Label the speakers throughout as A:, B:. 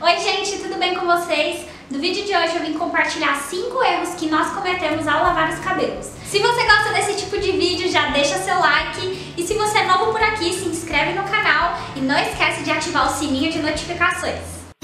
A: Oi gente, tudo bem com vocês? No vídeo de hoje eu vim compartilhar 5 erros que nós cometemos ao lavar os cabelos. Se você gosta desse tipo de vídeo, já deixa seu like. E se você é novo por aqui, se inscreve no canal e não esquece de ativar o sininho de notificações.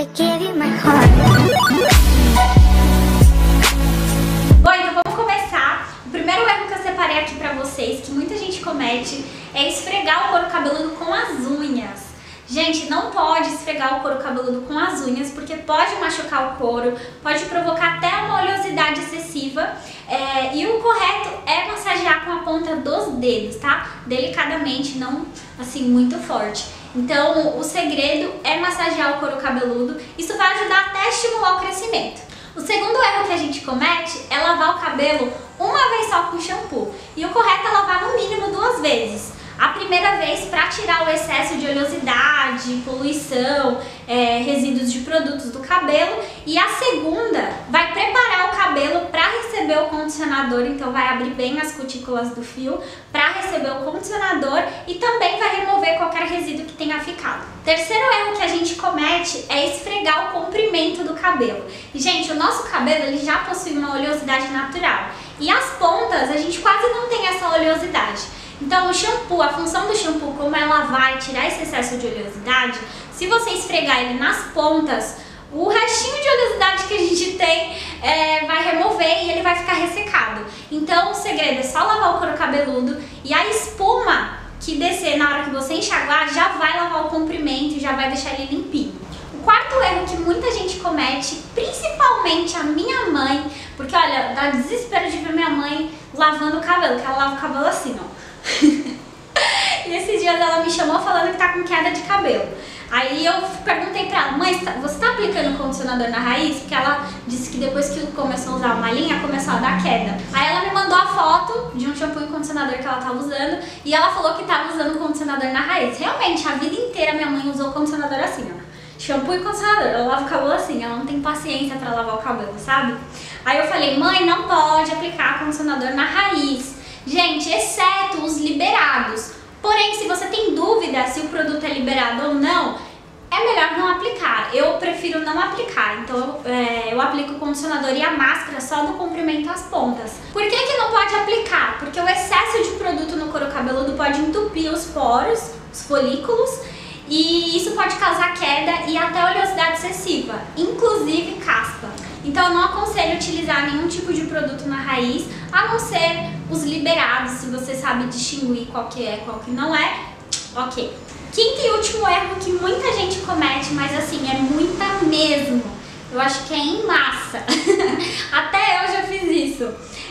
A: Bom, então vamos começar. O primeiro erro que eu separei aqui pra vocês, que muita gente comete, é esfregar o couro cabeludo com as unhas. Gente, não pode esfregar o couro cabeludo com as unhas, porque pode machucar o couro, pode provocar até uma oleosidade excessiva. E o correto é massagear com a ponta dos dedos, tá? Delicadamente, não assim muito forte. Então, o segredo é massagear o couro cabeludo. Isso vai ajudar até a estimular o crescimento. O segundo erro que a gente comete é lavar o cabelo uma vez só com shampoo. E o correto é lavar no mínimo 2 vezes. A primeira vez para tirar o excesso de oleosidade, poluição, resíduos de produtos do cabelo, e a segunda vai preparar o cabelo para receber o condicionador, então vai abrir bem as cutículas do fio para receber o condicionador e também vai remover qualquer resíduo que tenha ficado. Terceiro erro que a gente comete é esfregar o comprimento do cabelo. E, gente, o nosso cabelo ele já possui uma oleosidade natural e as pontas a gente quase não tem essa oleosidade. Então o shampoo, a função do shampoo, como é lavar e tirar esse excesso de oleosidade, se você esfregar ele nas pontas, o restinho de oleosidade que a gente tem vai remover e ele vai ficar ressecado. Então o segredo é só lavar o couro cabeludo e a espuma que descer na hora que você enxaguar já vai lavar o comprimento e já vai deixar ele limpinho. O quarto erro que muita gente comete, principalmente a minha mãe, porque olha, dá desespero de ver minha mãe lavando o cabelo, que ela lava o cabelo assim, ó. E esses dias ela me chamou falando que tá com queda de cabelo. Aí eu perguntei pra ela, mãe, você tá aplicando condicionador na raiz? Porque ela disse que depois que começou a usar uma linha, começou a dar queda. Aí ela me mandou a foto de um shampoo e condicionador que ela tava usando e ela falou que tava usando condicionador na raiz. Realmente, a vida inteira minha mãe usou condicionador assim, ó. Shampoo e condicionador, ela lava o cabelo assim, ela não tem paciência pra lavar o cabelo, sabe? Aí eu falei, mãe, não pode aplicar condicionador na raiz. Gente, exceto os liberados. Porém, se você tem dúvida se o produto é liberado ou não, é melhor não aplicar. Eu prefiro não aplicar. Então, eu aplico o condicionador e a máscara só no comprimento às pontas. Por que não pode aplicar? Porque o excesso de produto no couro cabeludo pode entupir os poros, os folículos, e isso pode causar queda e até oleosidade excessiva, inclusive caspa. Então eu não aconselho utilizar nenhum tipo de produto na raiz, a não ser os liberados, se você sabe distinguir qual que é, qual que não é, ok. Quinto e último erro que muita gente comete, mas assim, é muita mesmo, eu acho que é em massa, até eu já fiz isso,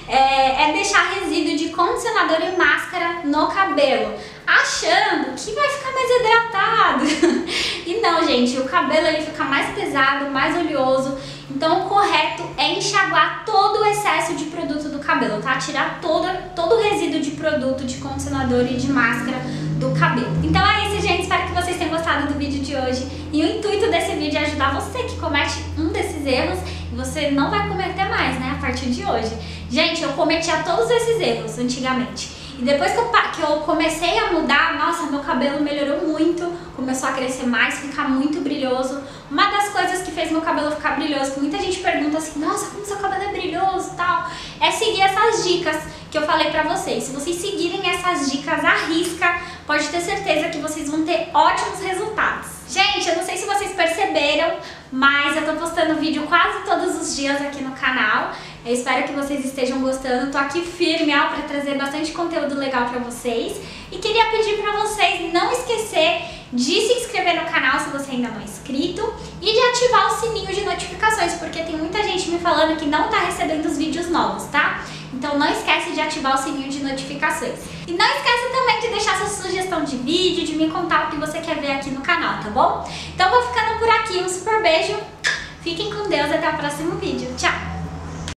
A: é deixar resíduo de condicionador e máscara no cabelo, achando que vai ficar mais hidratado. E não, gente, o cabelo ele fica mais pesado, mais oleoso. Então o correto é enxaguar todo o excesso de produto do cabelo, tá? Tirar todo o resíduo de produto, de condicionador e de máscara do cabelo. Então é isso, gente. Espero que vocês tenham gostado do vídeo de hoje. E o intuito desse vídeo é ajudar você que comete um desses erros e você não vai cometer mais, né? A partir de hoje. Gente, eu cometia todos esses erros antigamente. E depois que eu comecei a mudar, nossa, meu cabelo melhorou muito, começou a crescer mais, ficar muito brilhoso. Uma das coisas que fez meu cabelo ficar brilhoso, que muita gente pergunta assim, nossa, como seu cabelo é brilhoso e tal, é seguir essas dicas que eu falei pra vocês. Se vocês seguirem essas dicas à risca, pode ter certeza que vocês vão ter ótimos resultados. Gente, eu não sei se vocês perceberam, mas eu tô postando vídeo quase todos os dias aqui no canal. Eu espero que vocês estejam gostando. Tô aqui firme, ó, pra trazer bastante conteúdo legal pra vocês. E queria pedir pra vocês não esquecer de se inscrever no canal se você ainda não é inscrito e de ativar o sininho de notificações, porque tem muita gente me falando que não tá recebendo os vídeos novos, tá? Então não esquece de ativar o sininho de notificações. E não esquece também de deixar sua sugestão de vídeo, de me contar o que você quer ver aqui no canal, tá bom? Então vou ficando por aqui, um super beijo, fiquem com Deus, até o próximo vídeo, tchau!